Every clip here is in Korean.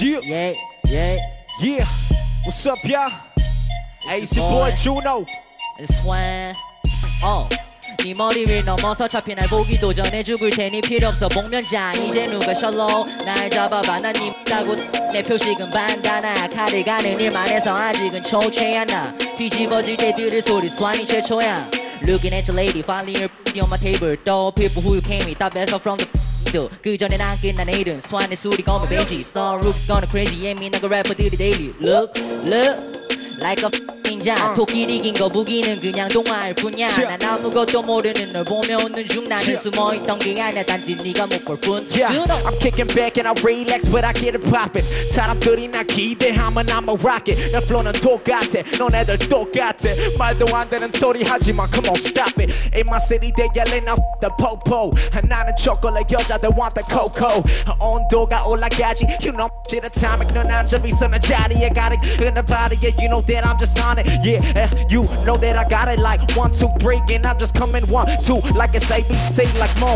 Yeah, yeah. Yeah. What's up, y'all? Hey, it's your boy Juno. It's Swan. 네 머리를 넘어서 잡힌 날 보기도 전에 죽을 테니 필요 없어 복면장 이제 누가 셜로 날 잡아봐 난 님다고 내 표식은 반다나 칼을 가는 일만 해서 아직은 초췌한 나 뒤집어질 때 들을 소리 스완이 최초야 Looking at your lady finally you're on my table though people who you came with that best from the 그 전에 난 끝난 내일은 스완의 술이 검은 베이지 Some rooks gonna crazy 예민한 래퍼들이 daily Look like a ninja 토끼리 긴 거북이는 그냥 동화일 뿐이야 난 아무것도 모르는 널 보며 웃는 중 나는 숨어있던 게 아니야 단지 네가 못 볼 뿐 I'm kicking back and I relax but I get it poppin 사람들이 나 기대하면 I'ma rock it 내 flow는 똑같아 너네들 똑같아 말도 안 되는 소리 하지마 come on stop it In my city they yelling out the popo 나는 초콜릿 여자들 want the cocoa 온도가 올라가지 You know shit atomic 넌 앉아있어 내 자리에 가득 그날 바리에 You know that I'm just on it Yeah you know that I got it like 1, 2, 3 and I'm just coming 1, 2 like it's ABC like more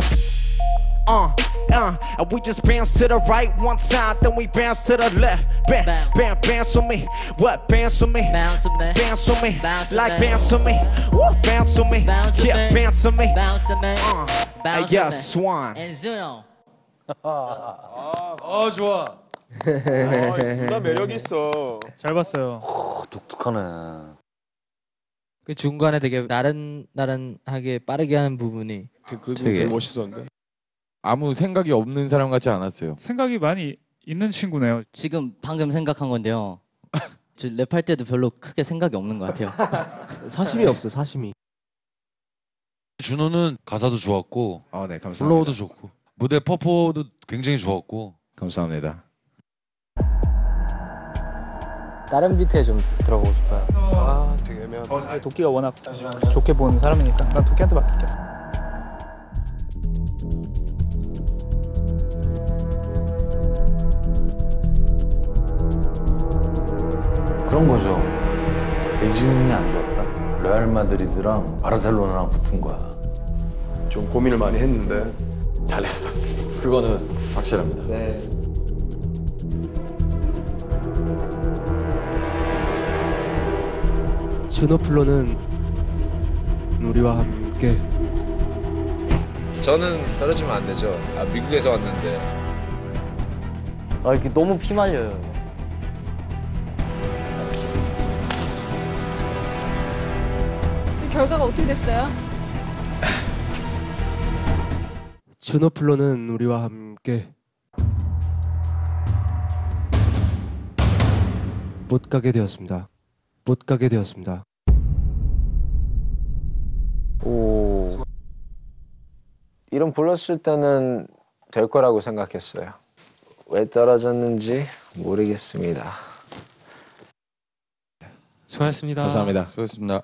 and we just bounce to the right one time, then we bounce to the left. Bounce with me. What? Bounce with me. Bounce with me. Bounce with me. Bounce with like me. bounce with me. Woo, bounce with me. Bounce with yeah, me. bounce with me. Bounce with me. Bounce yeah, with me. Swan. And Zuno. 좋아. 나 매력 있어. 잘 봤어요. 독특하네. 그 중간에 되게 나른하게 빠르게 하는 부분이 되게 멋있었는데. 아무 생각이 없는 사람 같지 않았어요. 생각이 많이 있는 친구네요. 지금 방금 생각한 건데요. 저 랩할 때도 별로 크게 생각이 없는 것 같아요. 사심이 없어 사심이. 준호는 가사도 좋았고, 네, 감사합니다. 플로우도 좋고, 무대 퍼포도 굉장히 좋았고. 감사합니다. 다른 비트에 좀 들어보고 싶어요. 되게 애매하다. 도끼가 워낙 좋게 보는 사람이니까 난 도끼한테 맡길게. 그런 거죠. 베이징이 안 좋았다. 레알 마드리드랑 바르셀로나랑 붙은 거야. 좀 고민을 많이 했는데 잘했어. 그거는 확실합니다. 네. 주노플로는 우리와 함께. 저는 떨어지면 안 되죠. 미국에서 왔는데. 이렇게 너무 피말려요. 결과가 어떻게 됐어요? 주노플로는 우리와 함께. 못 가게 되었습니다. 못 가게 되었습니다. 오. 이름 불렀을 때는 될 거라고 생각했어요. 왜 떨어졌는지 모르겠습니다. 수고하셨습니다. 감사합니다. 수고했습니다.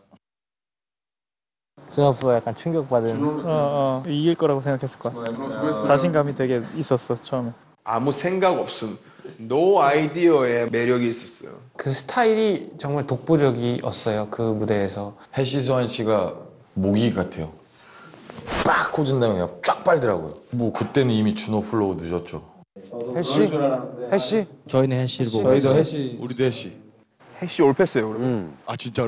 제가 앞으로 약간 충격받은. 이길 거라고 생각했을 거야. 자신감이 되게 있었어 처음에. 아무 생각 없음. 노 아이디어에 매력이 있었어요. 그 스타일이 정말 독보적이었어요. 그 무대에서. 해시수환 씨가 모기 같아요. 빡 꽂은 다음에 그냥 쫙 빨더라고요. 뭐 그때는 이미 준호 플로우 늦었죠. 해시? 해시? 저희는 해시를 보고 저희도 해시. 우리도 해시. 해시 올패스예요, 그러면. 아 진짜.